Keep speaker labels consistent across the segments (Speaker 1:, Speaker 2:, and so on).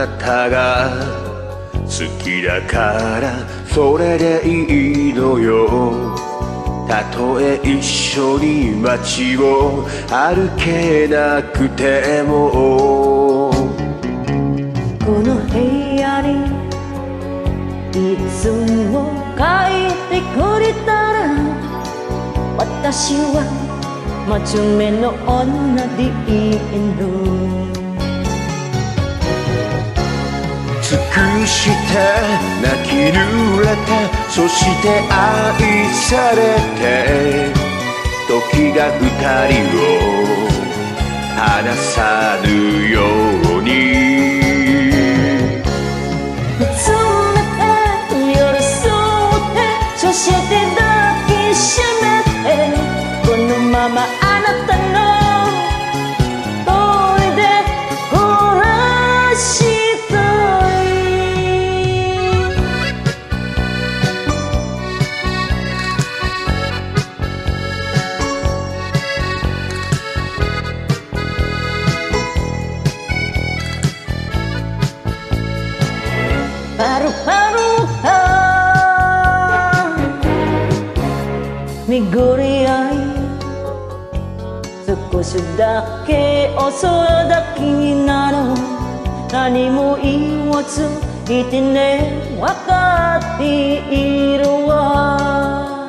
Speaker 1: なたが好きだからそれでいいのよ。たとえ一緒に街を歩けなくても、
Speaker 2: この部屋にいつも帰ってくれたら、私は真面目の女でいいの。
Speaker 1: 尽くして泣き濡れて、そして愛されて、時が二人を離さぬように。
Speaker 2: 見つめて寄り添って、そして抱きしめて、このままあなたの通りで暮らしたい。パルパル巡り合い、少しだけ遅咲きになる。何も言わずいてね、わかっているわ。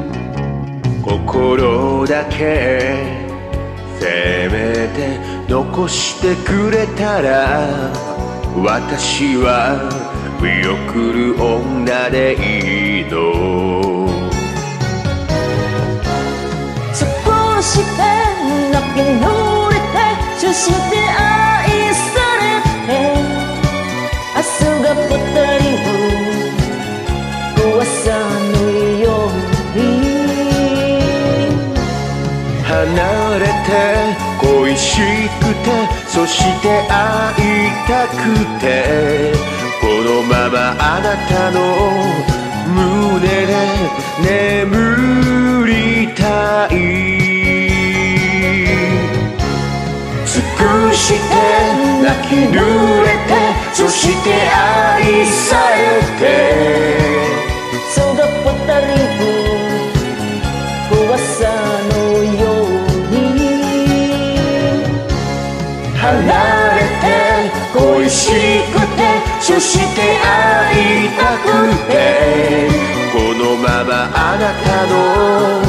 Speaker 1: 心だけせめて残してくれたら、私は見送る女でいいの。
Speaker 2: 少して泣き濡れて、そして愛されて、明日が二人を壊さぬように。
Speaker 1: 離れて恋しくて、そして会いたくて、このままあなたの胸で眠りたい。尽くして泣き濡れて、そして愛されて、
Speaker 2: そうが二人を壊さぬように。
Speaker 1: 離れて恋しくて、そして会いたくて、このままあなたの